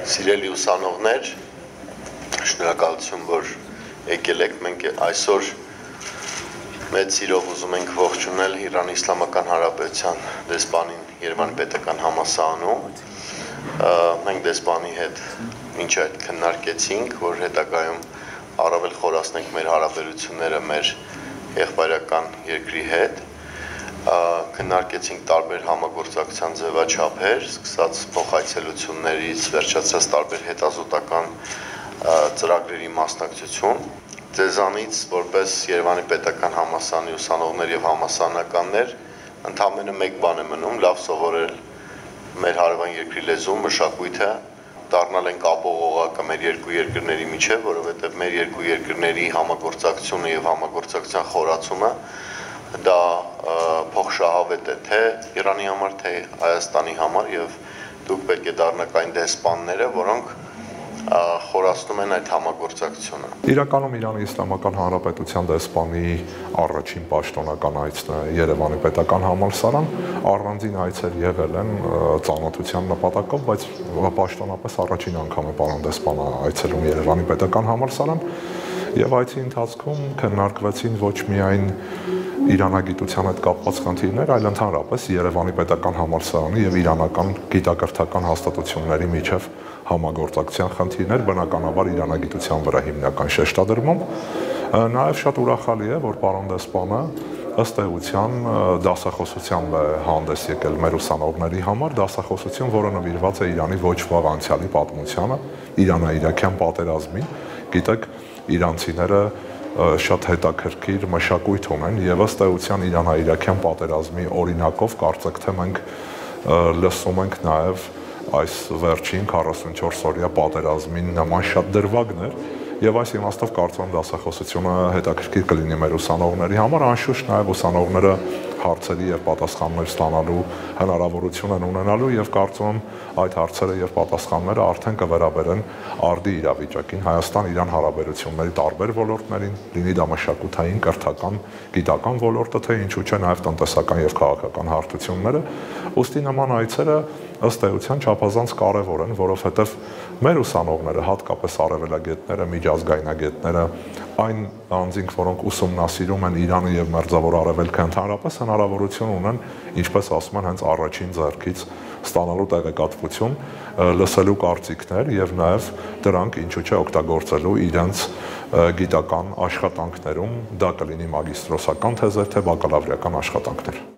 Սիրելի ուսանողներ, շնորհակալություն, որ եկել եք, մենք այսօր մեծ սիրով ուզում ենք ողջունել Իրանի Իսլամական Հանրապետության դեսպանին Երևանի պետական համալսարանում։ Մենք դեսպանի հետ մինչ այդ քննարկեցինք, որ հետագայում առավել խորացնենք մեր հարաբերությունները մեր եղբայրական երկրի հետ։ Քննարկեցինք տարբեր համագործակցության ձևաչափեր, սկսած փոխայցելություններից, վերջացած տարբեր հետազոտական ծրագրերի մասնակցություն։ Ձեզանից որպես Երևանի պետական համալսարանի ուսանողներ եւ համալսարանականներ ընդամենը մեկ բան է մնում՝ լավ սովորել մեր հարևան երկրի լեզուն, մշակույթը, դառնալ ենք ապողողակը մեր երկու երկրների միջև, որովհետեւ մեր երկու երկրների համագործակցությունը եւ համագործակցության խորացումը դա փոխշահավետ է թե Իրանի համար, թե Հայաստանի համար եւ դուք պետք է դառնաք այն դեսպանները, որոնք խորացնում են այդ համագործակցությունը։ Իրականում Իրանի Իսլամական Հանրապետության դեսպանի առաջին պաշտոնական այցն է Երևանի պետական համալսարան, առանձին այցեր եղել են ծանոթության նպատակով, բայց պաշտոնապես առաջին անգամ է պարոն դեսպանը այցելում Երևանի պետական համալսարան եւ այցի ընթացքում քննարկվեցին ոչ միայն իրանագիտության հետ կապված խնդիրներ, այլ ընդհանրապես Երևանի պետական համալսարանի եւ իրանական գիտակրթական հաստատությունների միջև համագործակցության խնդիրներ, բնականաբար իրանագիտության վրա հիմնական շեշտադրումով։ Նաեւ շատ ուրախալի է, որ պարոն դեսպանը ըստ էության դասախոսությամբ է հանդես եկել մեր ուսանողների համար, դասախոսություն, որը նվիրված է Իրանի ոչ վաղ անցյալի պատմությանը, Իրանա-իրաքյան պատերազմին։ Գիտեք, իրանցիները շատ հետաքրքիր մշակույթ ունեն եւ ըստ էության Իրանա-իրաքյան պատերազմի օրինակով կարծեք թե մենք լսում ենք նաեւ այս վերջին 44 օրյա պատերազմին նման շատ դրվագներ եւ այս իմաստով կարծում եմ դասախոսությունը հետաքրքիր կլինի մեր ուսանողների համար, անշուշտ նաեւ ուսանողները հարցերի եւ պատասխաններ ստանալու հնարավորություն են ունենալու եւ կարծում եմ այդ հարցերը եւ պատասխանները արդեն կվերաբերեն արդի իրավիճակին Հայաստան-Իրան հարաբերությունների տարբեր ոլորտներին, լինի դա մշակութային, կրթական, գիտական ոլորտը, թե ինչու՞ չէ նաեւ տնտեսական եւ քաղաքական հարթությունները, ուստի նման այցերը ըստ էության չափազանց կարևոր են, որովհետեւ մեր ուսանողները, հատկապես արևելագետները, միջազգայնագետները, այն անձինք, որոնք ուսումնասիրում են Իրանը եւ Մերձավոր Արևելքը ընդհանրապես հնարավորություն ունեն, ինչպես ասում են, հենց առաջին ձեռքից ստանալու տեղեկատվություն, լսելու կարծիքներ եւ նաեւ դրանք ինչու՞ չէ օգտագործելու իրենց գիտական աշխատանքներում, դա կլինի մագիստրոսական թեզեր, թե բակալավրիական աշխատանքներ։